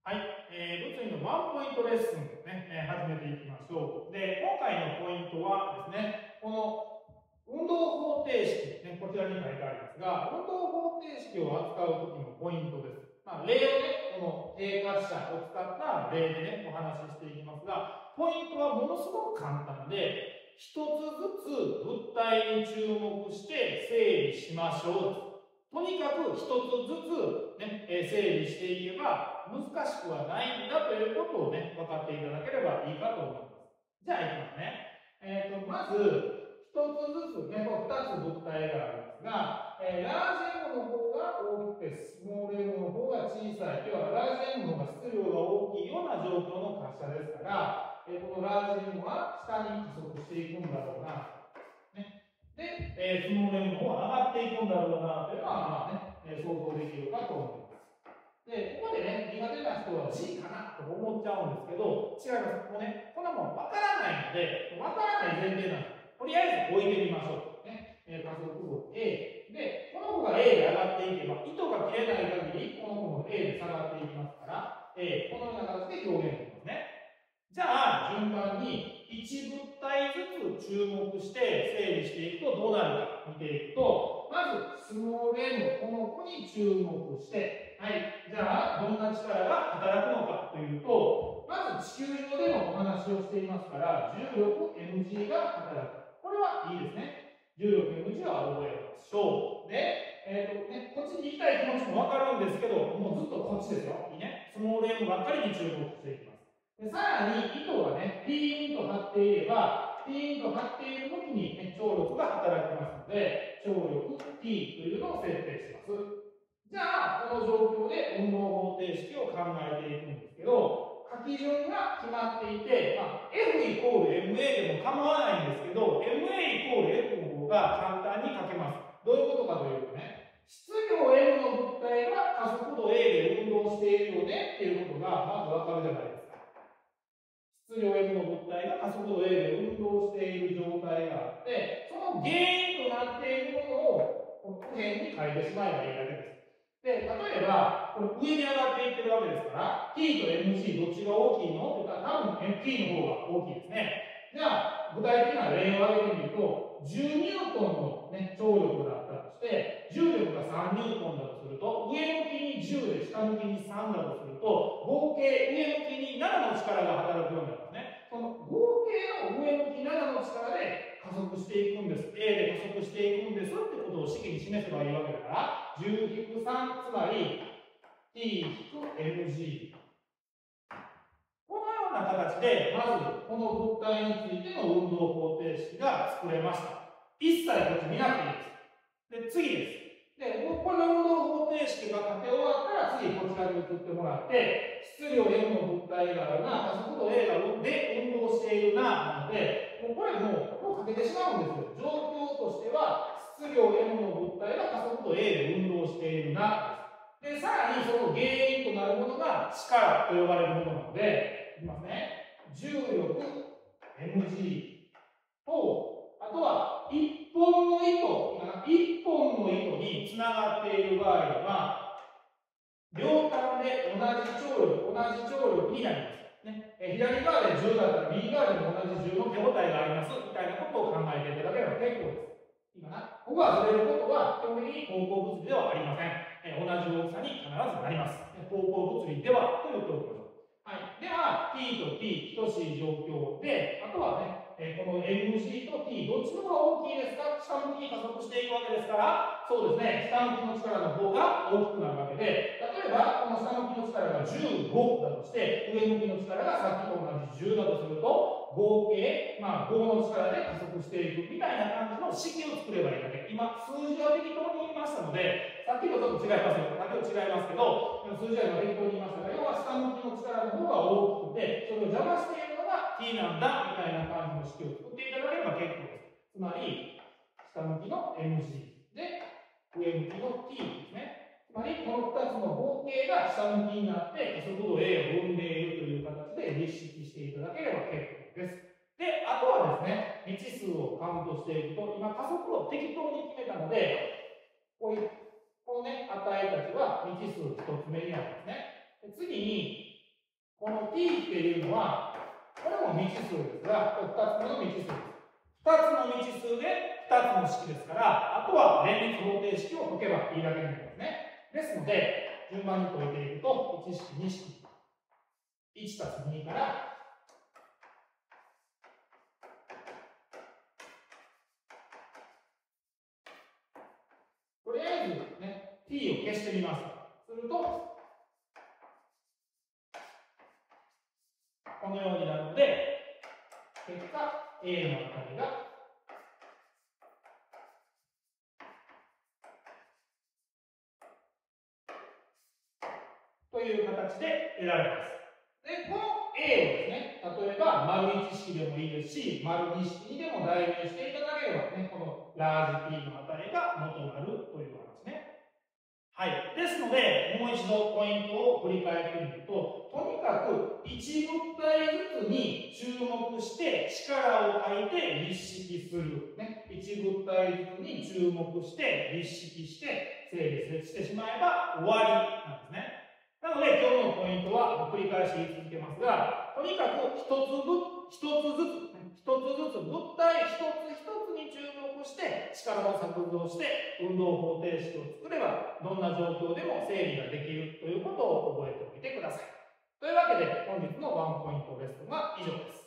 はい、物理のワンポイントレッスンですね、始めていきましょう。で、今回のポイントはですね、この運動方程式、ね、こちらに書いてありますが、運動方程式を扱うときのポイントです。例をね、この定滑車を使った例でね、お話ししていきますが、ポイントはものすごく簡単で、一つずつ物体に注目して整理しましょう。とにかく一つずつ、ね、整理していけば難しくはないんだということをね、分かっていただければいいかと思います。じゃあ、いきますね。まず、一つずつね、これ2つ物体がありますが、ラージ M の方が大きくて、スモール M の方が小さい。要は、ラージ M の方が質量が大きいような状況の滑車ですから、このラージ M は下に加速していくんだろうな。で、スモール M の方は上がっていくんだろうなというのは、想像できるかと思います。で、ここでね、苦手な人は G かなと思っちゃうんですけど、違います。もうね、こんなもん分からないので、分からない前提なんです。とりあえず置いてみましょう。ね、加速度 A。で、この子が A で上がっていけば、糸が切れない限り、この子も A で下がっていきますから、このような形で表現できますね。じゃあ、順番に1物体ずつ注目して整理していくとどうなるか見ていくと、まず、スモール M、この子に注目して、はい、じゃあ、どんな力が働くのかというと、まず地球上でのお話をしていますから、重力 mg が働く。これはいいですね。重力 mg は覚えましょう。で、こっちに行きたい気持ちもわかるんですけど、もうずっとこっちですよ。いいね。スモール M ばっかりに注目していきます。でさらに糸がね、ピーンと張っていれば、ピーンと張っている向きに、ね、張力が働きますので、張力 T というのを設定します。じゃあ、この状況で運動方程式を考えていくんですけど、書き順が決まっていて、F イコール MA でも構わないんですけど、MA イコール F の方が簡単に書けます。どういうことかというとね、質量 M の物体が加速度 A で運動しているよねっていうことがまずわかるじゃないですか。質量 M の物体が加速度 A で運動している状態があって、その原因となっているものをこの右辺に書いてしまえばいいだけです。で、例えば、これ上に上がっていってるわけですから、T と mg どっちが大きいのって言ったら、多分 T の方が大きいですね。じゃあ、具体的な例を挙げてみると、10ニュートンの、ね、張力だったとして、重力が3ニュートンだとすると、上向きに10で下向きに3だとすると、合計上向きに7の力が働くようになりますね。その合計の上向き7の力で加速していくんです。A で加速していくんですってことを式に示せばいいわけだから、10-3、つまり T-mg。このような形で、まずこの物体についての運動方程式が作れました。一切こっち見なくていいです。で、次です。で、この運動方程式が書き終わったら、次こちらに移ってもらって、質量 M の物体があるな、加速度 A がで運動しているな、なので、これもう書けてしまうんですよ。状況としては、質量 M の物体が加速度 A で運動しているな、です。で、さらにその原因となるものが力と呼ばれるものなので、いきますね。重力 mg と、あとは1本の糸につながっている場合は、両端で同じ張力になります。ね、左側で10だったら右側でも同じ10の手応えがありますみたいなことを考えていただければ結構です。いいかな？ここがずれることは基本的に方向物理ではありません。同じ大きさに必ずなります。方向物理ではと言っておきましょう。はい、では、T と T 等しい状況で、あとはね、この mg と T どっちの方が大きいですか？下向きに加速していくわけですから、そうですね、下向きの力の方が大きくなるわけで、例えばこの下向きの力が15だとして、上向きの力がさっきと同じ10だとすると、合計、5の力で加速していくみたいな感じの式を作ればいいだけ。今、数字は適当に言いましたので、さっきとちょっと違いますよ。さっきと違いますけど、数字は今適当に言いましたが、要は下向きの力の方が大きくて、それを邪魔しているのが T なんだみたいな感じの式を作っていただければ結構です。つまり、下向きの mg で、上向きの T ですね。つまり、この2つの合計が下向きになって、加速度 A を生んでいるという形で立式していただければ結構です。で、あとはですね、未知数をカウントしていくと、今加速度を適当に決めたので、このね、値たちは未知数1つ目になりますね。 次に、この t っていうのは、これも未知数ですが、これ2つ目の未知数です。2つの未知数で2つの式ですから、あとは連立方程式を解けばいいだけになりますね。ですので、順番に解いていくと、1式、2式、1たす2から、とりあえずね、t を消してみます。すると、このようになるので、結果、a の値がという形で得られます。で、この A をですね、例えば、丸1式でもいいですし、丸2式にでも代入していただければね、このラージ P の値が元なるという話ね。はい。ですので、もう一度ポイントを振り返ってみると、とにかく1物体ずつに注目して力を書いて立式する。ね、1物体ずつに注目して立式して整理してしまえば終わりなんですね。なので、今日のポイントは繰り返し言い続けますが、とにかく一つずつ物体一つ一つに注目して力を削増して運動方程式を作ればどんな状況でも整理ができるということを覚えておいてください。というわけで本日のワンポイントレッスンは以上です。